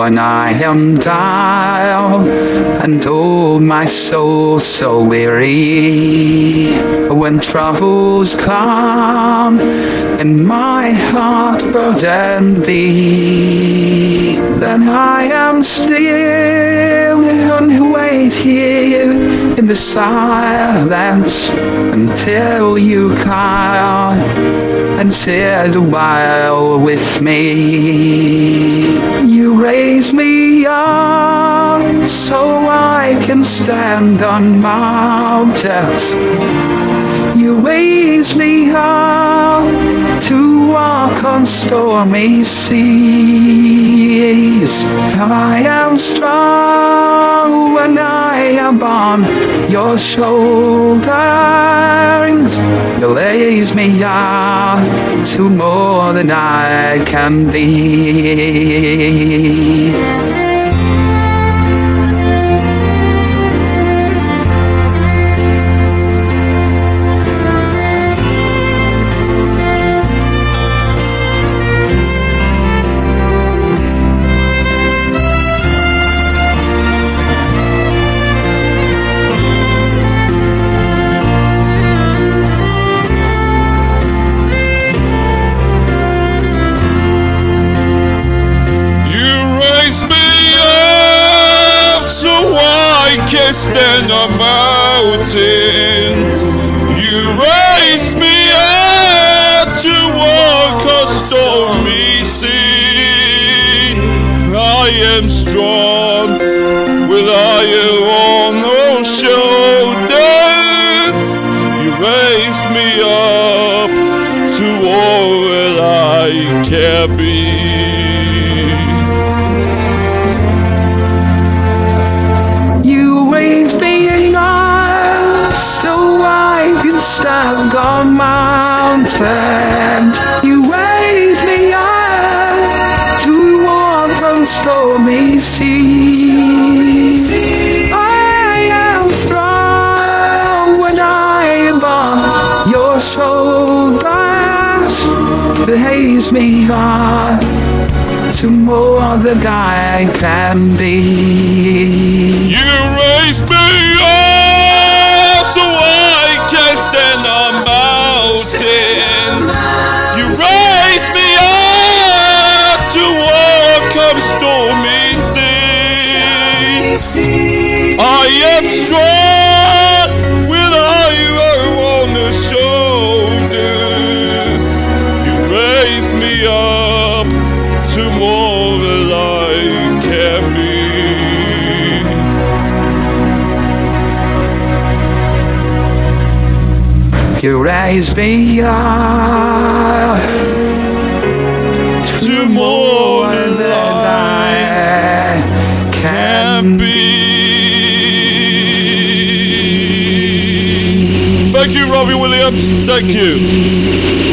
when I am down, and oh, my soul so weary. When troubles come and my heart burdened be, then I am still and wait here in the silence until you come and sit a while with me. You raise me up so I can stand on mountains. You raise me up to walk on stormy seas. I am strong when I am on your shoulders. You raise me up to more than I can be. Stand on mountains. You raise me up to walk on stormy sea. I am strong with iron on your shoulders. You raise me up to all that I can be. Stand on mountains. You raise me up to walk on stormy seas. I am strong when I am on your shoulders. Raise me up to more than I can be. You raise me up so I can stand on mountains. You raise me up to walk on stormy seas. I am strong with iron on the shoulders. You raise me up to more than I can be. You raise me up to more than I can be. Thank you, Robbie Williams. Thank you.